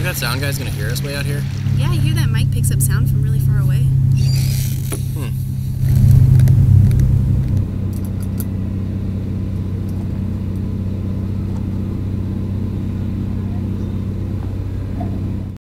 that sound guy's gonna hear us way out here? Yeah, I hear that mic picks up sound from really far away.